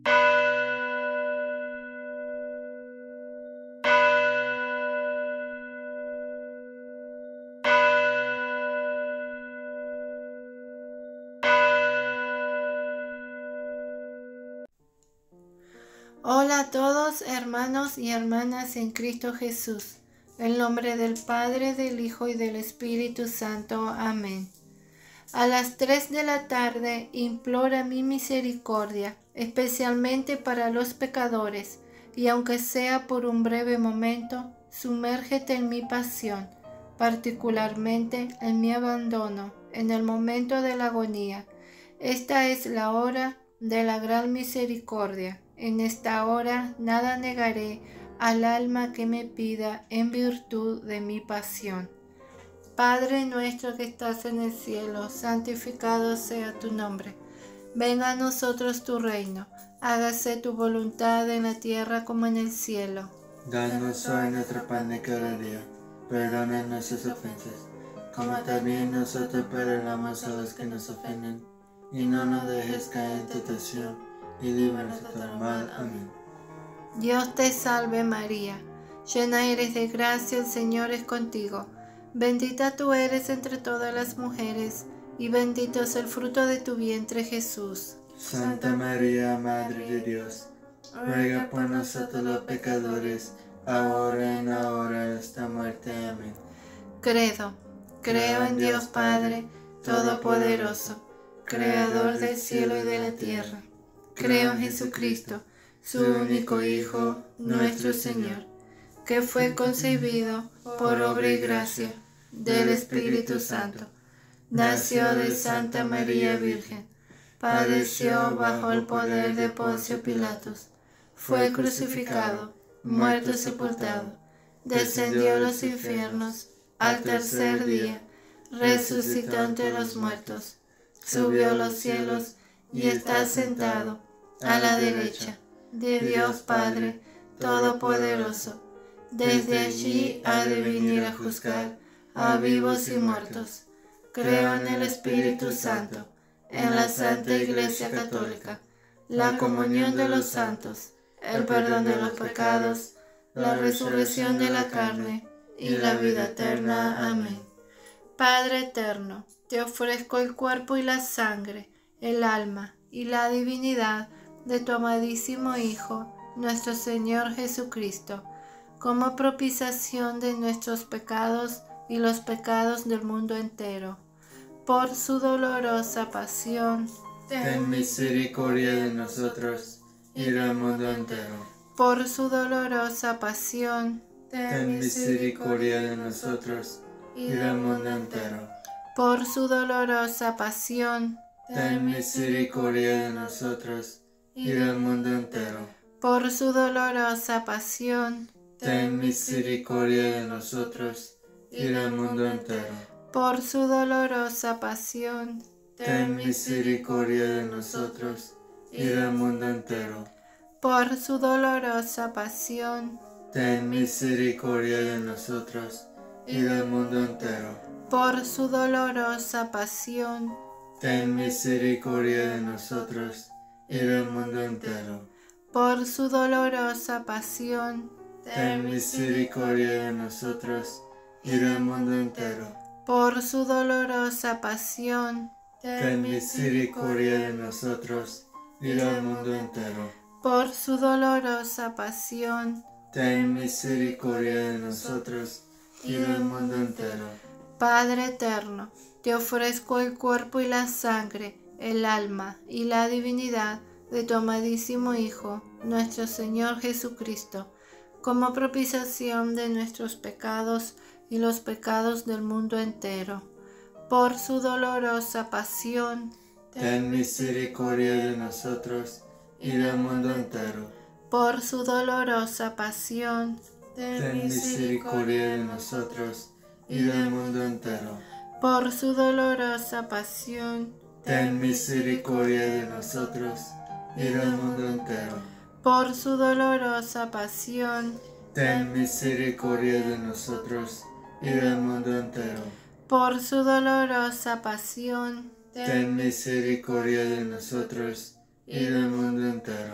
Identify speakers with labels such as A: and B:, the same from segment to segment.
A: Hola a todos, hermanos y hermanas en Cristo Jesús. En nombre del Padre, del Hijo y del Espíritu Santo. Amén. A las 3 de la tarde implora mi misericordia, especialmente para los pecadores, y aunque sea por un breve momento, sumérgete en mi pasión, particularmente en mi abandono, en el momento de la agonía. Esta es la hora de la gran misericordia. En esta hora nada negaré al alma que me pida en virtud de mi pasión. Padre nuestro que estás en el cielo, santificado sea tu nombre. Venga a nosotros tu reino. Hágase tu voluntad en la tierra como en el cielo.
B: Danos hoy nuestro pan de cada día. Perdona nuestras ofensas, como también nosotros perdonamos a los que nos ofenden. Y no nos dejes caer en tentación, y líbranos de todo mal. Amén.
A: Dios te salve María, llena eres de gracia, el Señor es contigo. Bendita tú eres entre todas las mujeres, y bendito es el fruto de tu vientre Jesús.
B: Santa María, Madre de Dios, ruega por nosotros los pecadores, ahora y en la hora de nuestra muerte. Amén.
A: Credo, creo en Dios Padre, Todopoderoso, Creador del cielo y de la tierra. Creo en Jesucristo, su único Hijo, nuestro Señor, que fue concebido por obra y gracia del Espíritu Santo. Nació de Santa María Virgen, padeció bajo el poder de Poncio Pilatos, fue crucificado, muerto y sepultado, descendió a los infiernos, al tercer día resucitó entre los muertos, subió a los cielos y está sentado a la derecha de Dios Padre Todopoderoso. Desde allí ha de venir a juzgar a vivos y muertos. Creo en el Espíritu Santo, en la Santa Iglesia Católica, la comunión de los santos, el perdón de los pecados, la resurrección de la carne y la vida eterna. Amén. Padre eterno, te ofrezco el cuerpo y la sangre, el alma y la divinidad de tu amadísimo Hijo, nuestro Señor Jesucristo, como propiciación de nuestros pecados y los pecados del mundo entero. Por su dolorosa pasión,
B: ten misericordia de nosotros y del mundo entero.
A: Por su dolorosa pasión,
B: ten misericordia de nosotros y del mundo entero.
A: Por su dolorosa pasión,
B: ten misericordia de nosotros y del mundo entero.
A: Por su dolorosa pasión,
B: ten misericordia de nosotros y del mundo entero.
A: Por su dolorosa pasión,
B: ten misericordia de nosotros y del mundo entero.
A: Por su dolorosa pasión,
B: ten misericordia de nosotros y del mundo entero.
A: Por su dolorosa pasión,
B: ten misericordia de nosotros y del mundo entero.
A: Por su dolorosa pasión,
B: ten misericordia de nosotros y del mundo entero.
A: Por su dolorosa pasión,
B: ten misericordia de nosotros y del mundo entero.
A: Por su dolorosa pasión,
B: ten misericordia de nosotros y del mundo entero.
A: Padre eterno, te ofrezco el cuerpo y la sangre, el alma y la divinidad de tu amadísimo Hijo, nuestro Señor Jesucristo, como propiciación de nuestros pecados y los pecados del mundo entero. Por su dolorosa pasión,
B: ten misericordia de nosotros y del mundo entero.
A: Por su dolorosa pasión,
B: ten misericordia de nosotros y del mundo entero.
A: Por su dolorosa pasión,
B: ten misericordia de nosotros y del mundo entero.
A: Por su dolorosa pasión,
B: ten misericordia de nosotros y del mundo entero.
A: Por su dolorosa pasión,
B: ten misericordia de nosotros y del mundo entero.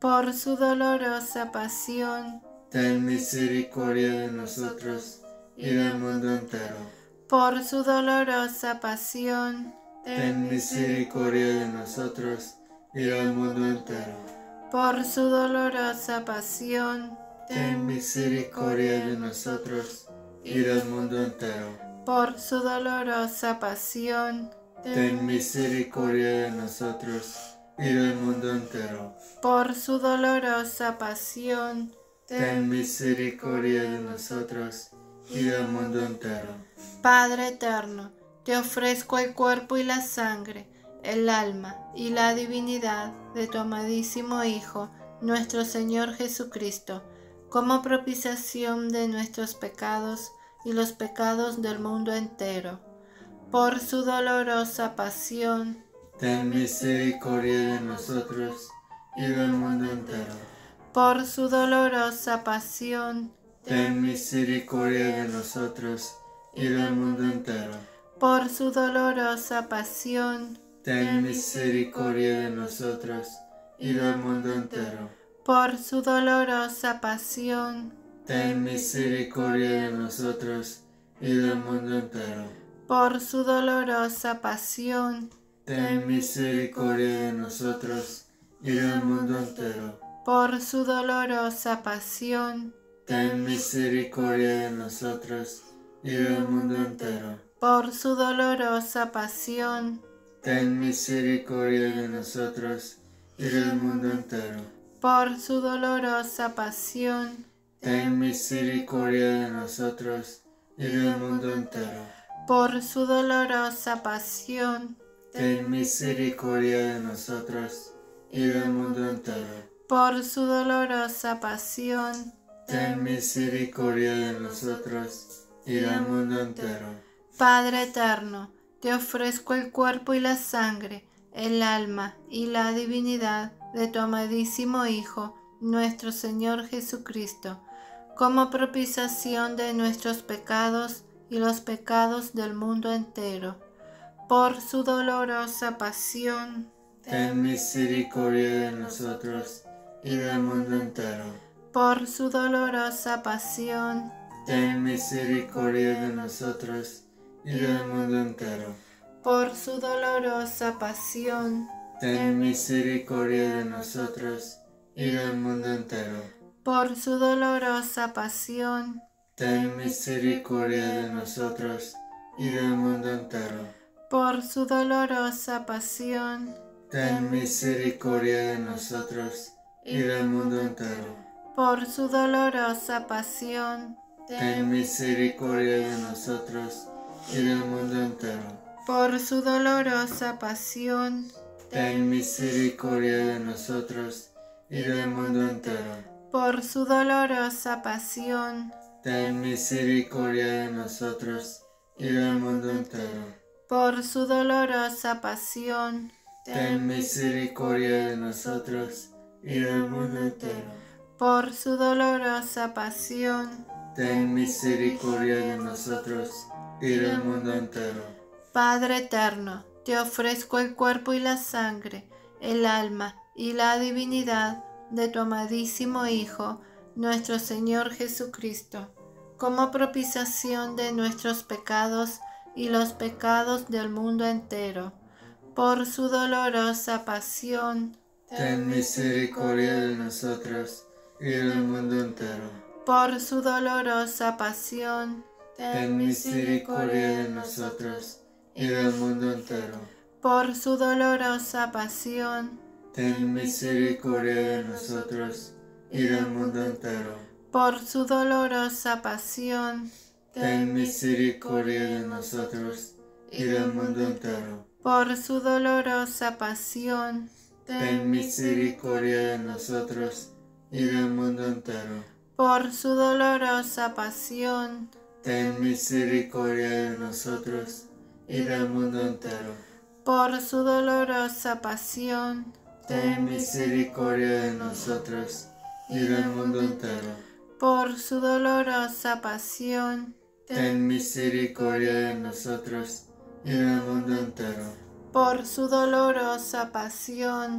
A: por su dolorosa pasión,
B: ten misericordia de nosotros y del mundo entero.
A: por su dolorosa pasión,
B: Ten misericordia de nosotros y del mundo entero.
A: por su dolorosa pasión,
B: Ten misericordia de nosotros y del mundo entero.
A: por su dolorosa pasión,
B: Ten misericordia de nosotros y del mundo entero.
A: por su dolorosa pasión,
B: Ten misericordia de nosotros y del mundo entero.
A: Padre eterno, te ofrezco el cuerpo y la sangre, el alma y la divinidad de tu amadísimo Hijo, nuestro Señor Jesucristo, como propiciación de nuestros pecados y los pecados del mundo entero. Por su dolorosa pasión,
B: ten misericordia de nosotros y del mundo entero.
A: por su dolorosa pasión,
B: ten misericordia de nosotros y del mundo entero.
A: por su dolorosa pasión,
B: ten misericordia de nosotros y del mundo entero.
A: por su dolorosa pasión,
B: ten misericordia de nosotros y del mundo entero.
A: por su dolorosa pasión,
B: ten misericordia de nosotros y del mundo entero.
A: por su dolorosa pasión,
B: ten misericordia de nosotros y del mundo entero.
A: por su dolorosa pasión,
B: ten misericordia de nosotros y del mundo entero.
A: por su dolorosa pasión,
B: ten misericordia de nosotros y del mundo entero.
A: por su dolorosa pasión,
B: ten misericordia de nosotros y del mundo entero.
A: por su dolorosa pasión,
B: ten misericordia de nosotros y del mundo entero.
A: Padre eterno, te ofrezco el cuerpo y la sangre, el alma y la divinidad de tu amadísimo Hijo, nuestro Señor Jesucristo, como propiciación de nuestros pecados y los pecados del mundo entero. Por su dolorosa pasión,
B: ten misericordia de nosotros y del mundo entero.
A: por su dolorosa pasión,
B: ten misericordia de nosotros y del mundo entero.
A: por su dolorosa pasión,
B: ten misericordia de nosotros y del mundo entero.
A: por su dolorosa pasión,
B: ten misericordia de nosotros y del mundo entero.
A: por su dolorosa pasión,
B: ten misericordia de nosotros y del mundo entero.
A: por su dolorosa pasión,
B: ten misericordia de nosotros y del mundo entero.
A: por su dolorosa pasión,
B: ten misericordia de nosotros y del mundo entero.
A: por su dolorosa pasión,
B: ten misericordia de nosotros y del mundo entero.
A: por su dolorosa pasión,
B: ten misericordia de nosotros y del mundo entero.
A: por su dolorosa pasión,
B: ten misericordia de nosotros y del mundo entero.
A: Padre eterno, te ofrezco el cuerpo y la sangre, el alma y la divinidad de tu amadísimo Hijo, nuestro Señor Jesucristo, como propiciación de nuestros pecados y los pecados del mundo entero. Por su dolorosa pasión,
B: ten misericordia de nosotros y del mundo entero.
A: por su dolorosa pasión,
B: ten misericordia de nosotros y del mundo entero.
A: por su dolorosa pasión,
B: ten misericordia de nosotros y del mundo entero.
A: por su dolorosa pasión,
B: ten misericordia de nosotros y del mundo entero.
A: por su dolorosa pasión,
B: ten misericordia de nosotros y del mundo entero.
A: por su dolorosa pasión,
B: ten misericordia de nosotros y del mundo entero.
A: por su dolorosa pasión,
B: ten misericordia de nosotros y del mundo entero.
A: por su dolorosa pasión,
B: ten misericordia de nosotros y del mundo entero.
A: por su dolorosa pasión,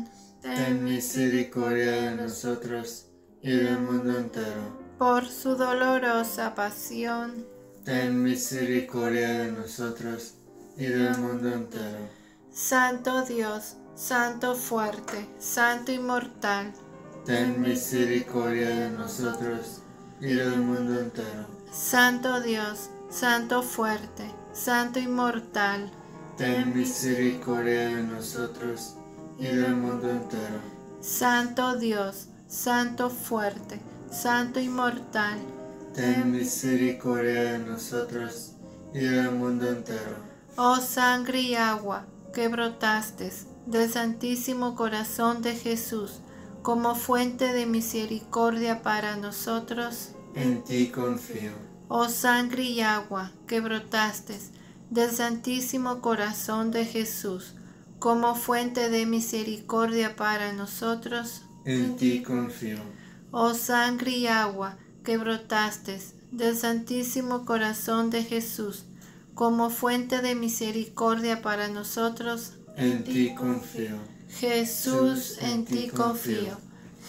B: ten misericordia de nosotros y del mundo entero.
A: Por su dolorosa pasión,
B: Ten misericordia de nosotros y del mundo entero.
A: Santo Dios, Santo fuerte, Santo inmortal,
B: Ten misericordia de nosotros y del mundo entero.
A: Santo Dios, Santo fuerte, Santo inmortal,
B: Ten misericordia de nosotros y del mundo entero.
A: Santo Dios, Santo fuerte, Santo inmortal,
B: Ten misericordia de nosotros y del mundo entero.
A: oh sangre y agua que brotaste del Santísimo Corazón de Jesús como fuente de misericordia para nosotros,
B: En ti confío.
A: oh sangre y agua que brotaste del Santísimo Corazón de Jesús como fuente de misericordia para nosotros,
B: En ti confío.
A: oh sangre y agua que brotaste del Santísimo Corazón de Jesús como fuente de misericordia para nosotros,
B: En ti confío.
A: Jesús, en ti confío.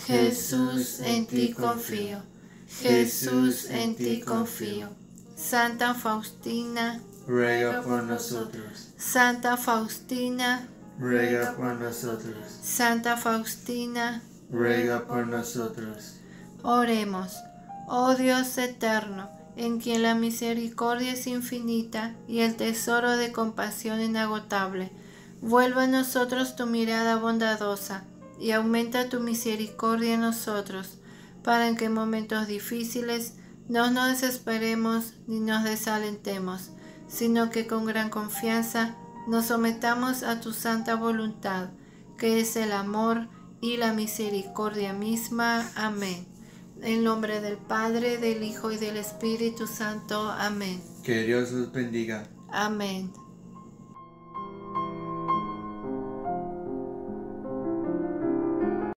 A: Jesús, en ti confío. Jesús, en ti confío. Santa Faustina,
B: Ruega por nosotros.
A: Santa Faustina,
B: Ruega por nosotros.
A: Santa Faustina,
B: Ruega por nosotros.
A: oremos. Oh Dios eterno, en quien la misericordia es infinita y el tesoro de compasión inagotable, vuelva a nosotros tu mirada bondadosa y aumenta tu misericordia en nosotros, para que en momentos difíciles no nos desesperemos ni nos desalentemos, sino que con gran confianza nos sometamos a tu santa voluntad, que es el amor y la misericordia misma. Amén. En nombre del Padre, del Hijo y del Espíritu Santo. Amén.
B: Que Dios los bendiga.
A: Amén.